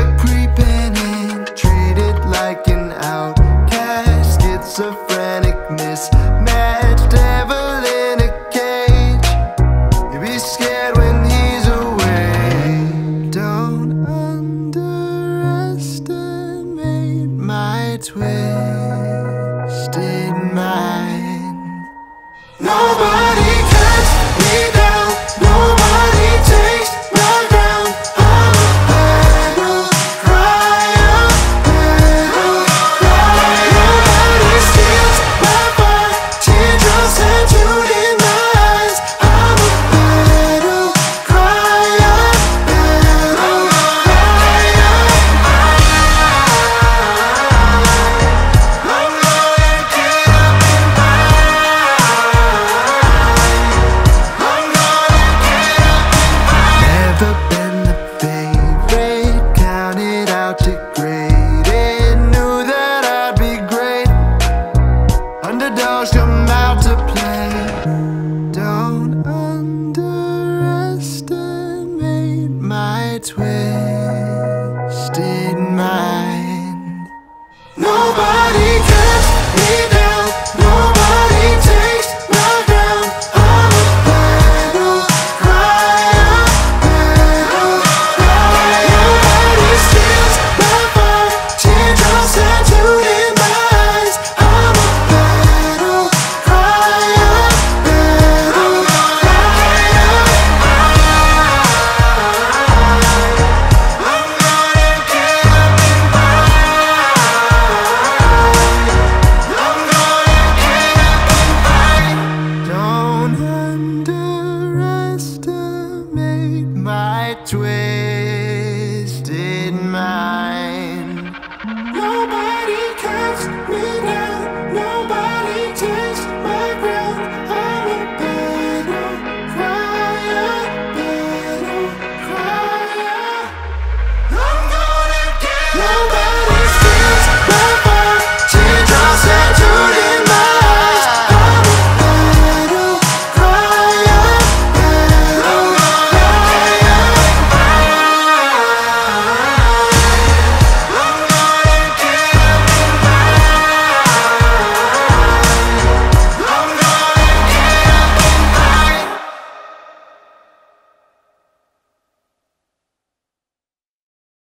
creeping in, treated like an outcast, schizophrenic mismatch, devil in a cage. You be scared when he's away. Don't underestimate my twisted mind. Nobody cuts me down, nobody takes my ground. I'm a battle crier, battle crier. Nobody steals my fire, teardrops tattooed in my eyes. I'm a battle crier, battle crier. I'm gonna get up and never been the favorite, counted out degraded. Knew that I'd be great, underdogs come out to play. Don't underestimate my twisted mind. Nobody cuts me down, nobody takes my ground. I'm a battle crier, battle crier. Nobody steals my fire, teardrops tattooed in my eyes. I'm a battle crier, battle crier. I'm gonna get up and I'm gonna get up and fight. Don't underestimate my twisted mind. Nobody cuts me down, nobody takes my ground. I'm a battle crier, battle crier. I'm gonna get